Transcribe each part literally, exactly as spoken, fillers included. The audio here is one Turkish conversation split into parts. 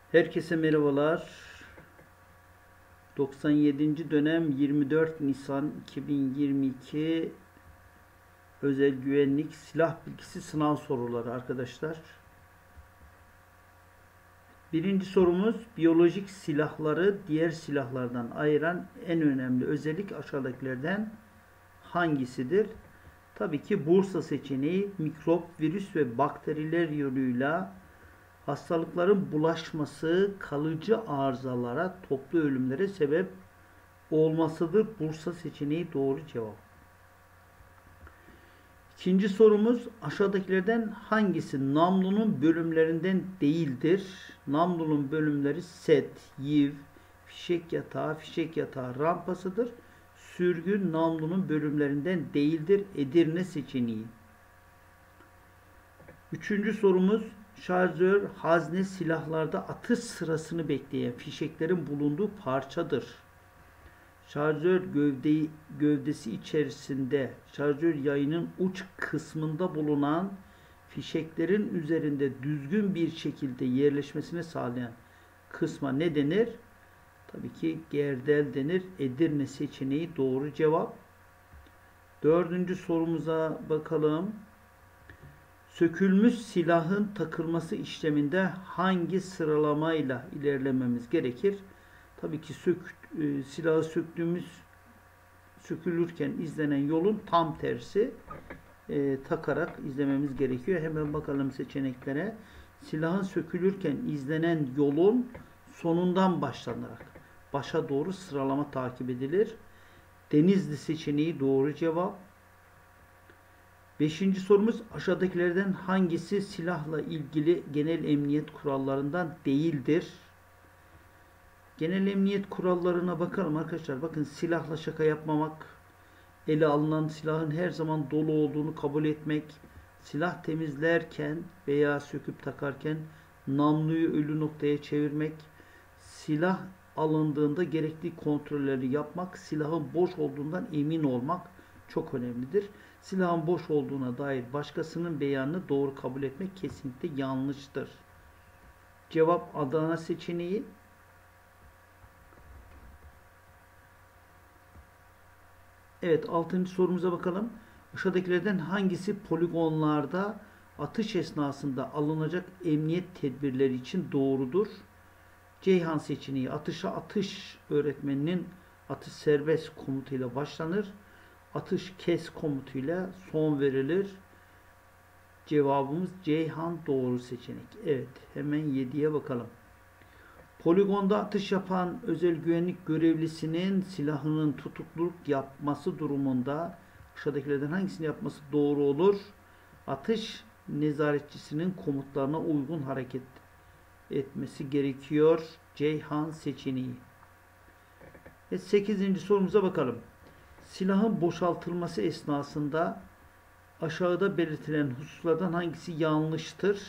Herkese merhabalar. doksan yedinci dönem yirmi dört Nisan iki bin yirmi iki özel güvenlik silah bilgisi sınav soruları arkadaşlar. Birinci sorumuz, biyolojik silahları diğer silahlardan ayıran en önemli özellik aşağıdakilerden hangisidir? Tabii ki Bursa seçeneği, mikrop, virüs ve bakteriler yoluyla hastalıkların bulaşması kalıcı arızalara, toplu ölümlere sebep olmasıdır. Bursa seçeneği doğru cevap. İkinci sorumuz, aşağıdakilerden hangisi namlunun bölümlerinden değildir? Namlunun bölümleri set, yiv, fişek yatağı, fişek yatağı rampasıdır. Sürgü namlunun bölümlerinden değildir. Edirne seçeneği. Üçüncü sorumuz, şarjör, hazne silahlarda atış sırasını bekleyen fişeklerin bulunduğu parçadır. Şarjör gövdeyi, gövdesi içerisinde şarjör yayının uç kısmında bulunan fişeklerin üzerinde düzgün bir şekilde yerleşmesini sağlayan kısma ne denir? Tabii ki gerdel denir. Edirne seçeneği doğru cevap. Dördüncü sorumuza bakalım. Sökülmüş silahın takılması işleminde hangi sıralamayla ilerlememiz gerekir? Tabii ki sök, e, silahı söktüğümüz sökülürken izlenen yolun tam tersi e, takarak izlememiz gerekiyor. Hemen bakalım seçeneklere. Silahın sökülürken izlenen yolun sonundan başlanarak başa doğru sıralama takip edilir. Denizli seçeneği doğru cevap. Beşinci sorumuz, aşağıdakilerden hangisi silahla ilgili genel emniyet kurallarından değildir? Genel emniyet kurallarına bakalım arkadaşlar. Bakın, silahla şaka yapmamak, ele alınan silahın her zaman dolu olduğunu kabul etmek, silah temizlerken veya söküp takarken namluyu ölü noktaya çevirmek, silah alındığında gerekli kontrolleri yapmak, silahın boş olduğundan emin olmak çok önemlidir. Silahın boş olduğuna dair başkasının beyanını doğru kabul etmek kesinlikle yanlıştır. Cevap Adana seçeneği. Evet, altıncı sorumuza bakalım. Aşağıdakilerden hangisi poligonlarda atış esnasında alınacak emniyet tedbirleri için doğrudur? Ceyhan seçeneği. Atışa atış öğretmeninin atış serbest komutuyla başlanır. Atış kes komutuyla son verilir. Cevabımız Ceyhan doğru seçenek. Evet, hemen yediye bakalım. Poligonda atış yapan özel güvenlik görevlisinin silahının tutukluluk yapması durumunda aşağıdakilerden hangisini yapması doğru olur? Atış nezaretçisinin komutlarına uygun hareket etmesi gerekiyor. Ceyhan seçeneği. Ve sekizinci sorumuza bakalım. Silahın boşaltılması esnasında aşağıda belirtilen hususlardan hangisi yanlıştır?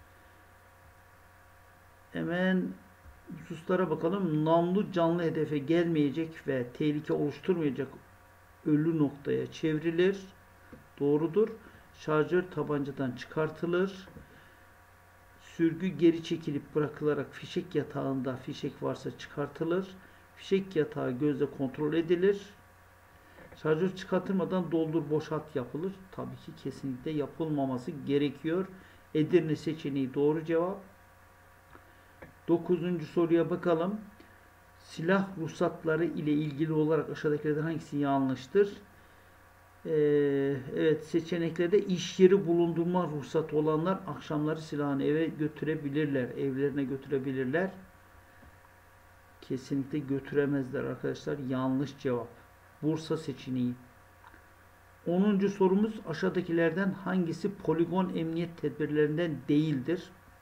Hemen hususlara bakalım. Namlu canlı hedefe gelmeyecek ve tehlike oluşturmayacak ölü noktaya çevrilir. Doğrudur. Şarjör tabancadan çıkartılır. Sürgü geri çekilip bırakılarak fişek yatağında fişek varsa çıkartılır. Fişek yatağı gözle kontrol edilir. Şarjör çıkartılmadan doldur boşalt yapılır. Tabii ki kesinlikle yapılmaması gerekiyor. Edirne seçeneği doğru cevap. Dokuzuncu soruya bakalım. Silah ruhsatları ile ilgili olarak aşağıdakilerden hangisi yanlıştır? Ee, evet, seçeneklerde iş yeri bulundurma ruhsatı olanlar akşamları silahını eve götürebilirler. Evlerine götürebilirler. Kesinlikle götüremezler arkadaşlar. Yanlış cevap. Bursa seçeneği. onuncu sorumuz, aşağıdakilerden hangisi poligon emniyet tedbirlerinden değildir?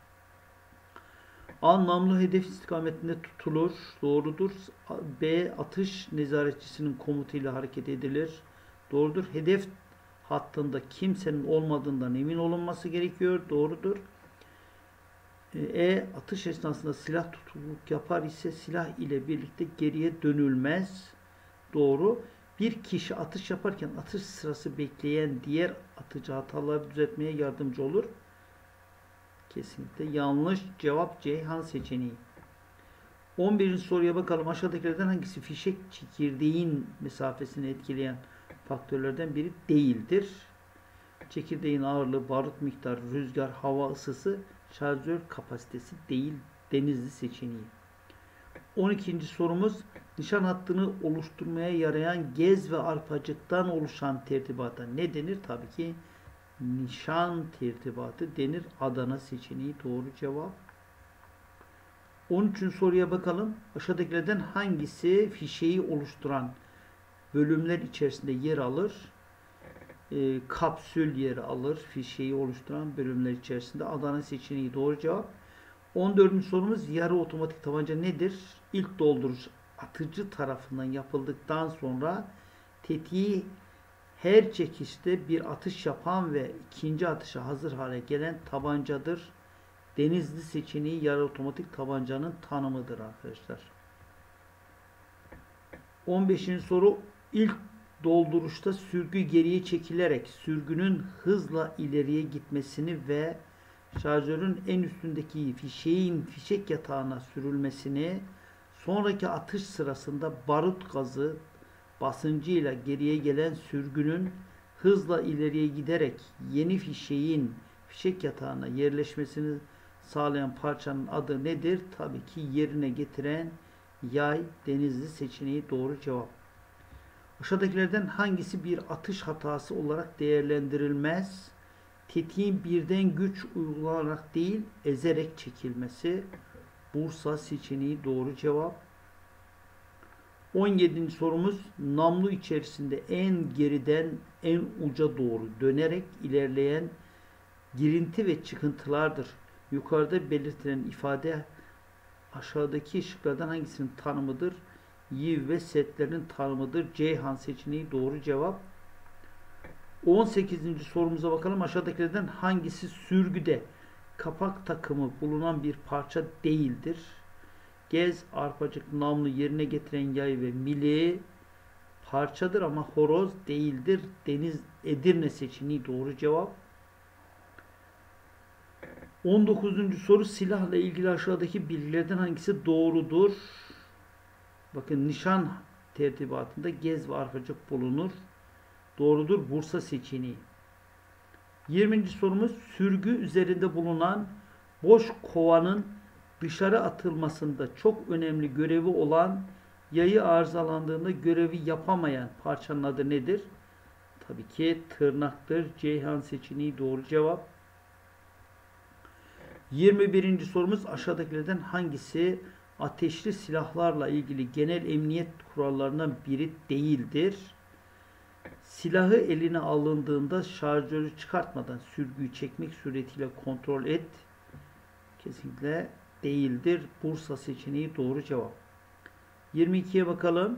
A. Namlu hedef istikametinde tutulur. Doğrudur. B. Atış nezaretçisinin komutuyla hareket edilir. Doğrudur. Hedef hattında kimsenin olmadığından emin olunması gerekiyor. Doğrudur. E. Atış esnasında silah tutukluk yapar ise silah ile birlikte geriye dönülmez. Doğru. Bir kişi atış yaparken atış sırası bekleyen diğer atıcı hataları düzeltmeye yardımcı olur. Kesinlikle yanlış cevap Ceyhan seçeneği. on birinci soruya bakalım. Aşağıdakilerden hangisi fişek çekirdeğin mesafesini etkileyen faktörlerden biri değildir? Çekirdeğin ağırlığı, barut miktarı, rüzgar, hava ısısı, şarjör kapasitesi değil. Denizli seçeneği. on ikinci sorumuz, nişan hattını oluşturmaya yarayan gez ve arpacıktan oluşan tertibata ne denir? Tabii ki nişan tertibatı denir. Adana seçeneği doğru cevap. on üçüncü soruya bakalım. Aşağıdakilerden hangisi fişeği oluşturan bölümler içerisinde yer alır? E, kapsül yer alır. Fişeği oluşturan bölümler içerisinde. Adana seçeneği doğru cevap. on dördüncü sorumuz, yarı otomatik tabanca nedir? İlk dolduruş atıcı tarafından yapıldıktan sonra tetiği her çekişte bir atış yapan ve ikinci atışa hazır hale gelen tabancadır. Denizli seçeneği yarı otomatik tabancanın tanımıdır arkadaşlar. on beşinci soru, ilk dolduruşta sürgü geriye çekilerek sürgünün hızla ileriye gitmesini ve şarjörün en üstündeki fişeğin fişek yatağına sürülmesini, sonraki atış sırasında barut gazı basıncıyla geriye gelen sürgünün hızla ileriye giderek yeni fişeğin fişek yatağına yerleşmesini sağlayan parçanın adı nedir? Tabii ki yerine getiren yay. Denizli seçeneği doğru cevap. Aşağıdakilerden hangisi bir atış hatası olarak değerlendirilmez? Tetiğin birden güç uygulanarak değil, ezerek çekilmesi. Bursa seçeneği doğru cevap. on yedinci sorumuz, namlu içerisinde en geriden en uca doğru dönerek ilerleyen girinti ve çıkıntılardır. Yukarıda belirtilen ifade aşağıdaki şıklardan hangisinin tanımıdır? Yiv ve setlerin tanımıdır. Ceyhan seçeneği doğru cevap. on sekizinci sorumuza bakalım. Aşağıdakilerden hangisi sürgüde kapak takımı bulunan bir parça değildir? Gez, arpacık, namlu yerine getiren yay ve mili parçadır ama horoz değildir. Deniz Edirne seçeneği doğru cevap. on dokuzuncu soru, silahla ilgili aşağıdaki bilgilerden hangisi doğrudur? Bakın, nişan tertibatında gez ve arpacık bulunur. Doğrudur. Bursa seçeneği. yirminci sorumuz, sürgü üzerinde bulunan boş kovanın dışarı atılmasında çok önemli görevi olan, yayı arızalandığında görevi yapamayan parçanın adı nedir? Tabii ki tırnaktır. Ceyhan seçeneği doğru cevap. yirmi birinci sorumuz, aşağıdakilerden hangisi ateşli silahlarla ilgili genel emniyet kurallarından biri değildir? Silahı eline alındığında şarjörü çıkartmadan sürgüyü çekmek suretiyle kontrol et. Kesinlikle değildir. Bursa seçeneği doğru cevap. yirmi ikiye bakalım.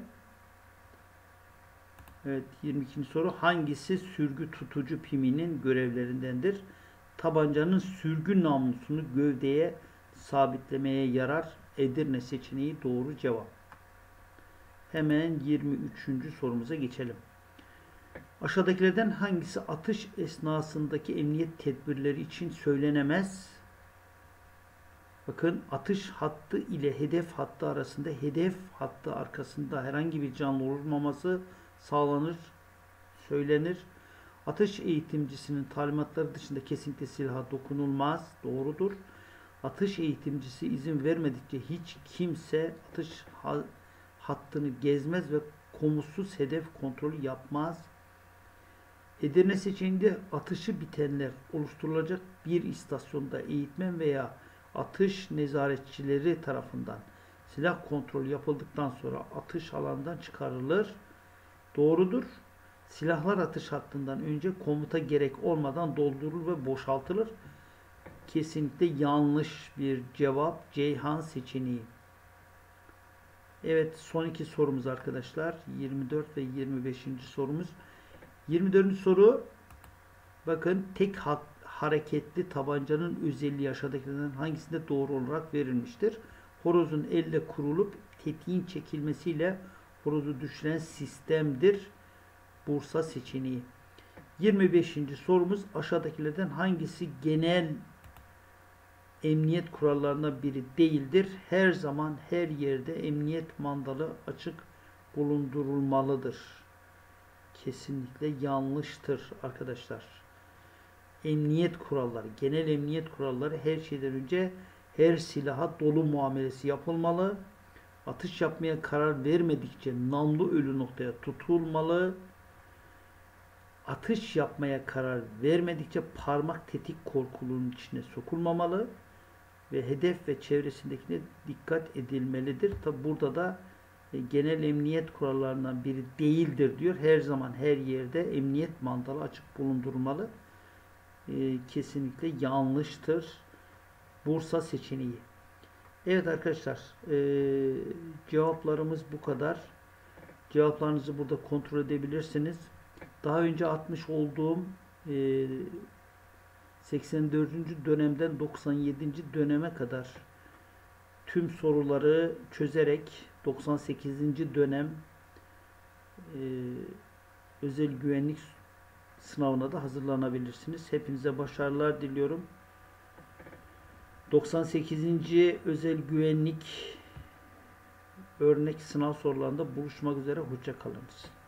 Evet, yirmi ikinci soru, hangisi sürgü tutucu piminin görevlerindendir? Tabancanın sürgü namlusunu gövdeye sabitlemeye yarar. Edirne seçeneği doğru cevap. Hemen yirmi üçüncü sorumuza geçelim. Aşağıdakilerden hangisi atış esnasındaki emniyet tedbirleri için söylenemez? Bakın, atış hattı ile hedef hattı arasında hedef hattı arkasında herhangi bir canlı olmaması sağlanır, söylenir. Atış eğitimcisinin talimatları dışında kesinlikle silaha dokunulmaz. Doğrudur. Atış eğitimcisi izin vermedikçe hiç kimse atış hattını gezmez ve komutsuz hedef kontrolü yapmaz. Edirne seçeneğinde atışı bitenler oluşturulacak bir istasyonda eğitmen veya atış nezaretçileri tarafından silah kontrolü yapıldıktan sonra atış alanından çıkarılır. Doğrudur. Silahlar atış hattından önce komuta gerek olmadan doldurulur ve boşaltılır. Kesinlikle yanlış bir cevap. Ceyhan seçeneği. Evet, son iki sorumuz arkadaşlar. yirmi dört ve yirmi beşinci sorumuz. yirmi dördüncü soru. Bakın, tek hat, hareketli tabancanın özelliği aşağıdakilerden hangisinde doğru olarak verilmiştir? Horozun elle kurulup tetiğin çekilmesiyle horozu düşüren sistemdir. Bursa seçeneği. yirmi beşinci sorumuz, aşağıdakilerden hangisi genel emniyet kurallarından biri değildir. Her zaman her yerde emniyet mandalı açık bulundurulmalıdır. Kesinlikle yanlıştır arkadaşlar. Emniyet kuralları, genel emniyet kuralları her şeyden önce her silaha dolu muamelesi yapılmalı. Atış yapmaya karar vermedikçe namlu ölü noktaya tutulmalı. Atış yapmaya karar vermedikçe parmak tetik korkuluğunun içine sokulmamalı ve hedef ve çevresindekine dikkat edilmelidir. Tabi burada da e, genel emniyet kurallarından biri değildir diyor. Her zaman her yerde emniyet mandalı açık bulundurulmalı. E, kesinlikle yanlıştır. Bursa seçeneği. Evet arkadaşlar, e, cevaplarımız bu kadar. Cevaplarınızı burada kontrol edebilirsiniz. Daha önce atmış olduğum e, seksen dördüncü dönemden doksan yedinci döneme kadar tüm soruları çözerek doksan sekizinci dönem e, özel güvenlik sınavına da hazırlanabilirsiniz. Hepinize başarılar diliyorum. doksan sekizinci özel güvenlik örnek sınav sorularında buluşmak üzere. Hoşça kalınız.